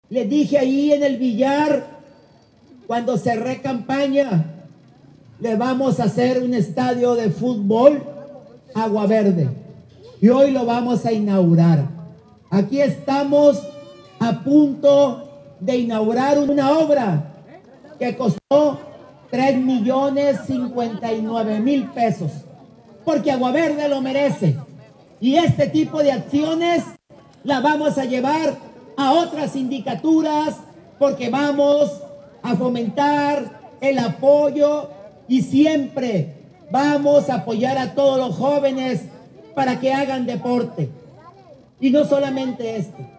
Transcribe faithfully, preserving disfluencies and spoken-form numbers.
Les dije ahí en el billar, cuando cerré campaña, le vamos a hacer un estadio de fútbol Agua Verde. Y hoy lo vamos a inaugurar. Aquí estamos a punto de inaugurar una obra que costó tres millones cincuenta y nueve mil pesos. Porque Agua Verde lo merece. Y este tipo de acciones la vamos a llevar a otras sindicaturas porque vamos a fomentar el apoyo y siempre vamos a apoyar a todos los jóvenes para que hagan deporte. Y no solamente esto.